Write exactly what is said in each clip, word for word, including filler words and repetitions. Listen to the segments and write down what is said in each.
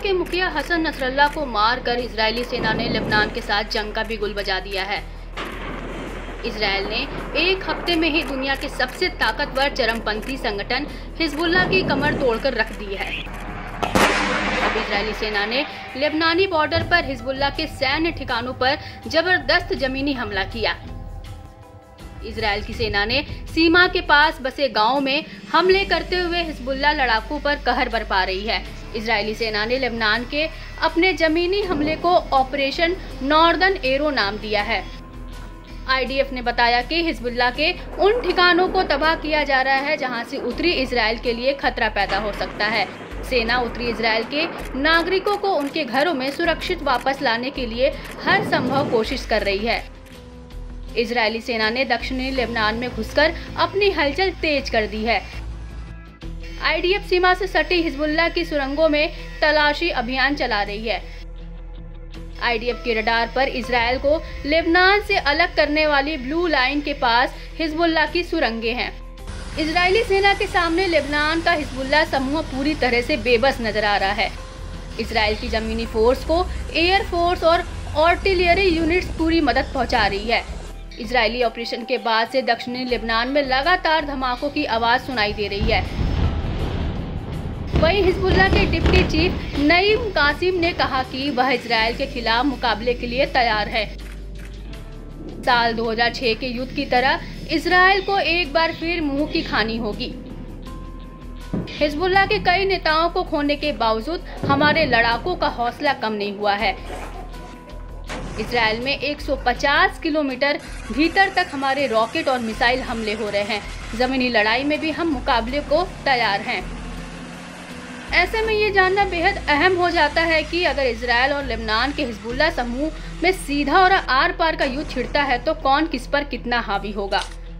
के मुखिया हसन नसरल्ला को मारकर इजरायली सेना ने लेबनान के साथ जंग का बिगुल बजा दिया है। इजरायल ने एक हफ्ते में ही दुनिया के सबसे ताकतवर चरमपंथी संगठन हिजबुल्लाह की कमर तोड़कर रख दी है। अब इजरायली सेना ने लेबनानी बॉर्डर पर हिजबुल्लाह के सैन्य ठिकानों पर जबरदस्त जमीनी हमला किया। इजरायल की सेना ने सीमा के पास बसे गांवों में हमले करते हुए हिजबुल्लाह लड़ाकों पर कहर बरपा रही है। इजरायली सेना ने लेबनान के अपने जमीनी हमले को ऑपरेशन नॉर्दर्न एरो नाम दिया है। आई डी एफ ने बताया कि हिजबुल्लाह के उन ठिकानों को तबाह किया जा रहा है जहां से उत्तरी इजरायल के लिए खतरा पैदा हो सकता है। सेना उत्तरी इजरायल के नागरिकों को उनके घरों में सुरक्षित वापस लाने के लिए हर संभव कोशिश कर रही है। इजरायली सेना ने दक्षिणी लेबनान में घुसकर अपनी हलचल तेज कर दी है। आई डी एफ सीमा से सटी हिजबुल्लाह की सुरंगों में तलाशी अभियान चला रही है। आई डी एफ के रडार पर इजरायल को लेबनान से अलग करने वाली ब्लू लाइन के पास हिजबुल्लाह की सुरंगें हैं। इजरायली सेना के सामने लेबनान का हिजबुल्लाह समूह पूरी तरह से बेबस नजर आ रहा है। इजरायल की जमीनी फोर्स को एयर फोर्स और आर्टिलरी यूनिट्स पूरी मदद पहुंचा रही है। इजरायली ऑपरेशन के बाद से दक्षिणी लेबनान में लगातार धमाकों की आवाज सुनाई दे रही है। वहीं हिजबुल्लाह के डिप्टी चीफ नईम कासिम ने कहा कि वह इजरायल के खिलाफ मुकाबले के लिए तैयार है। साल दो हज़ार छह के युद्ध की तरह इजरायल को एक बार फिर मुंह की खानी होगी। हिजबुल्लाह के कई नेताओं को खोने के बावजूद हमारे लड़ाकों का हौसला कम नहीं हुआ है। इजरायल में एक सौ पचास किलोमीटर भीतर तक हमारे रॉकेट और मिसाइल हमले हो रहे हैं। जमीनी लड़ाई में भी हम मुकाबले को तैयार हैं। ऐसे में ये जानना बेहद अहम हो जाता है कि अगर इजरायल और लेबनान के हिजबुल्लाह समूह में सीधा और आर पार का युद्ध छिड़ता है तो कौन किस पर कितना हावी होगा।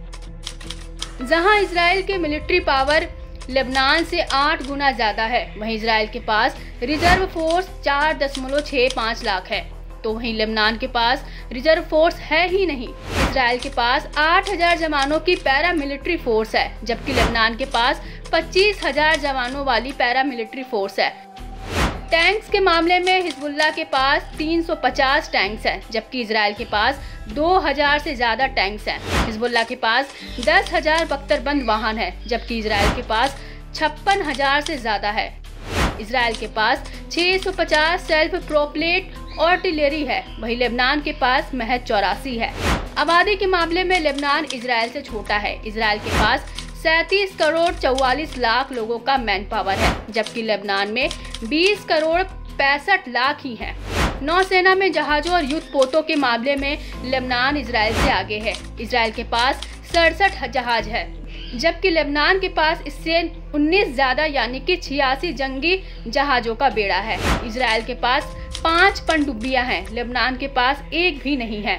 जहां इजरायल के मिलिट्री पावर लेबनान से आठ गुना ज्यादा है, वहीं इजरायल के पास रिजर्व फोर्स चार दशमलव छह पाँच लाख है, तो वहीं लेबनान के पास रिजर्व फोर्स है ही नहीं। इजरायल के पास आठ हजार जवानों की पैरा मिलिट्री फोर्स है, जबकि लेबनान के पास पच्चीस हजार जवानों वाली पैरा मिलिट्री फोर्स है। टैंक्स के मामले में हिजबुल्लाह के पास तीन सौ पचास टैंक्स हैं, जबकि इजरायल के पास दो हज़ार से ज्यादा टैंक्स हैं। हिजबुल्लाह के पास दस हज़ार बख्तरबंद वाहन है, जबकि इजरायल के पास छप्पन हज़ार से ज्यादा है। इजरायल के पास छह सौ पचास सेल्फ प्रोपेल्ड आर्टिलरी है, वहीं लेबनान के पास महज चौरासी है। आबादी के मामले में लेबनान इजरायल से छोटा है। इजरायल के पास सैंतीस करोड़ चौवालीस लाख लोगों का मैन पावर है, जबकि लेबनान में बीस करोड़ पैंसठ लाख ही हैं। नौसेना में जहाजों और युद्ध पोतों के मामले में लेबनान इजरायल से आगे है। इजरायल के पास सड़सठ जहाज है, जबकि लेबनान के पास इससे उन्नीस ज्यादा यानी कि छियासी जंगी जहाजों का बेड़ा है। इजरायल के पास पांच पनडुब्बियां हैं, लेबनान के पास एक भी नहीं है।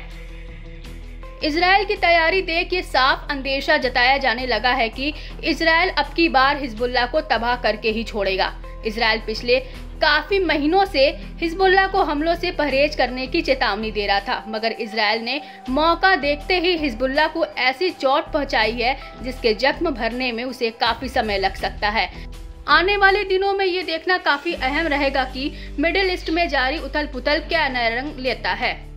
इजरायल की तैयारी देख ये साफ अंदेशा जताया जाने लगा है कि इजरायल अब की बार हिजबुल्लाह को तबाह करके ही छोड़ेगा। इजरायल पिछले काफी महीनों से हिजबुल्लाह को हमलों से परहेज करने की चेतावनी दे रहा था, मगर इजरायल ने मौका देखते ही हिजबुल्लाह को ऐसी चोट पहुंचाई है जिसके जख्म भरने में उसे काफी समय लग सकता है। आने वाले दिनों में ये देखना काफी अहम रहेगा कि मिडिल ईस्ट में जारी उथल पुथल क्या नया रंग लेता है।